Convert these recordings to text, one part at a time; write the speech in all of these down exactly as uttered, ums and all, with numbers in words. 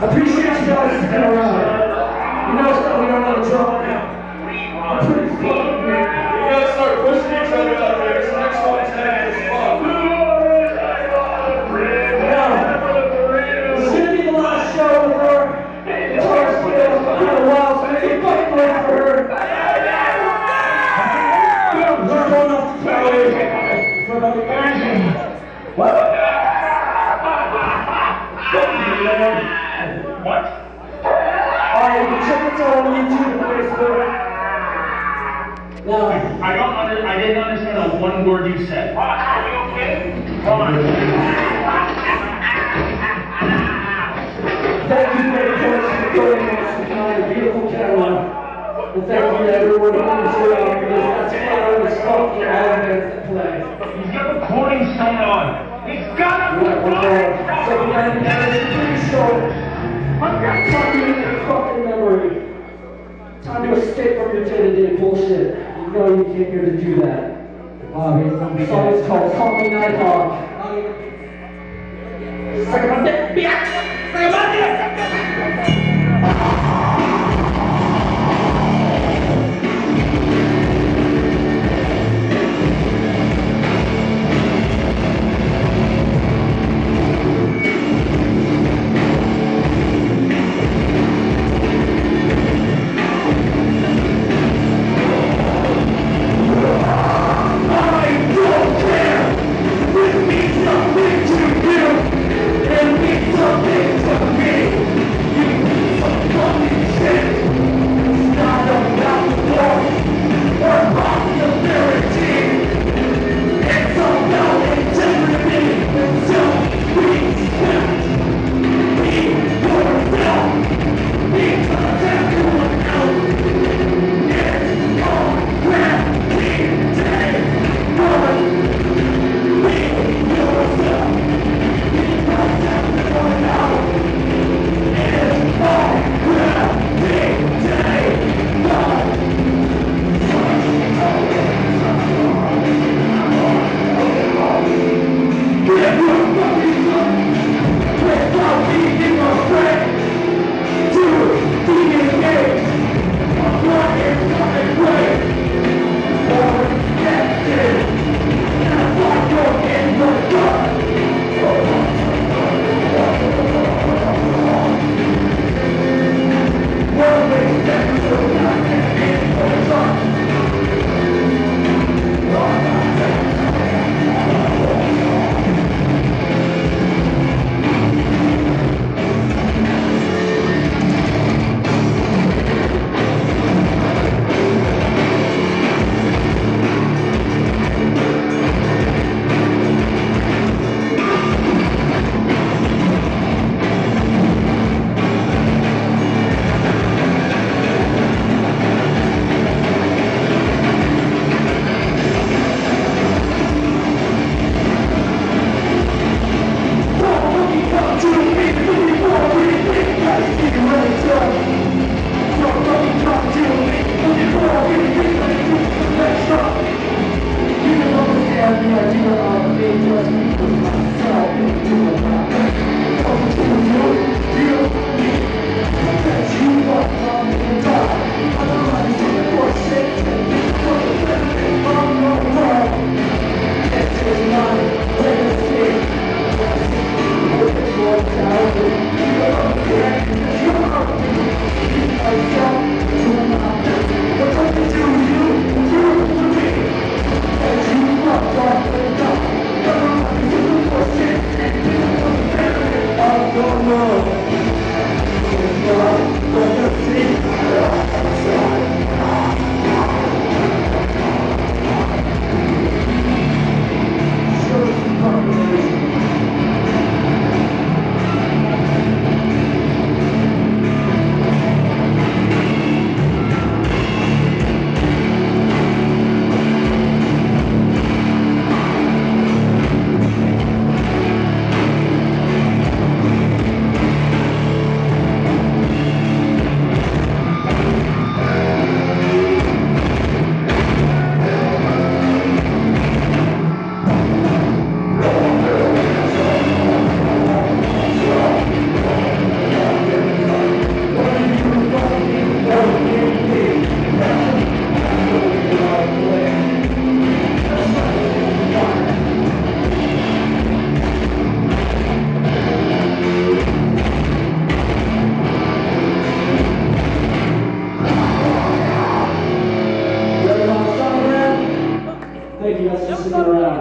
appreciate you guys sticking around. You know it's not we don't want to drop now. I'm pretty fucking weird. You gotta start pushing each other out there. This next one's heavy as fuck. Now, this is gonna be the last show with her. Guitar skills for a while, so make it fucking wait for her. We're going off to Cali for about a What? What? Alright, you can check us out on YouTube and Facebook. Now, I don't under, I didn't understand a one word you said. Are you okay? Come on. thank you very much for joining us in my beautiful Cadillac. And thank you to everyone who comes around because that's fun as fuck for all bands that play. He's got the recording stone on. He's got a Right, one more. So we got an pretty short. Time to make a fucking memory. Time to escape from your day-to-day bullshit. You know you came here to do that. Uh, the song is called Call Me Nighthawk. Suck my dick, bitch! Suck my dick! Something to me. You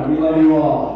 We love you all.